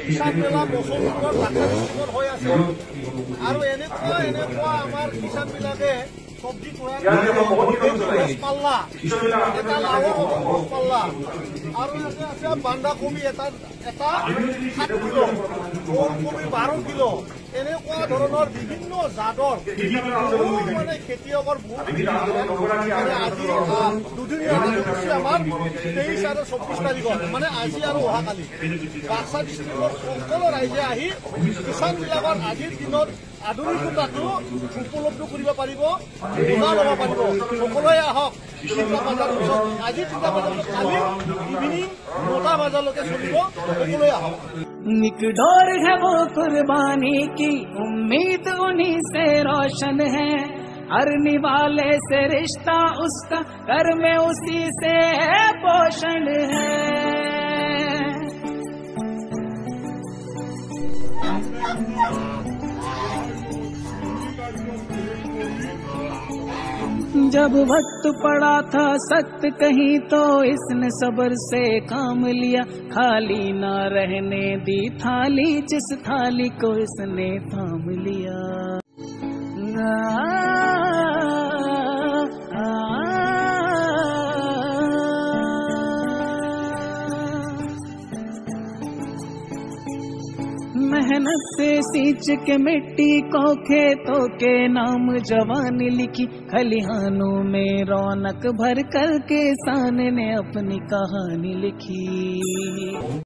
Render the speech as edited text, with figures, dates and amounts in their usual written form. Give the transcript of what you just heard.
কিষাণ মেলা বছৰটোত ঢাকা ডিষ্ট্ৰিক্টত হৈ আছে আৰু এনেকুৱা আমাৰ কিষাণবিলাকে চব্জি তৈয়াৰ পাল্লা এটা লাওৰ পাল্লা আৰু আছে বান্ধাকবি এটা 7 কিলো, ওলকবি 12 কিলো, এনেকুৱা ধৰণৰ বিভিন্ন জাতৰ মানে খেতিয়কৰ আজি দুদিনীয়া কাৰ্যসূচী আমাৰ 23 আৰু 24 তাৰিখত মানে আজি আৰু অহাকালি বাক্সা ডিষ্ট্ৰিক্টৰ সকলো ৰাইজে আহি কিষাণবিলাকৰ আজিৰ দিনত আধুনিকতাটো উপলব্ধ কৰিব পাৰিব, বুজা ল'ব পাৰিব। সকলোৱে আহক। 3টা বজাৰ পিছত আজি 3টা বজাৰ পিছত কালি ইভিনিং 9টা বজালৈকে চলিব। সকলোৱে আহক। निकडोर है वो कुर्बानी की, उम्मीद उन्हीं से रोशन है, हर निवाले से रिश्ता उसका, घर में उसी से है पोषण है। जब वक्त पड़ा था सख्त कहीं तो इसने सब्र से काम लिया, खाली ना रहने दी थाली जिस थाली को इसने थाम लिया। मेहनत से सींच के मिट्टी को खेतों के नाम जवानी लिखी, खलिहानों में रौनक भर कर किसान ने अपनी कहानी लिखी।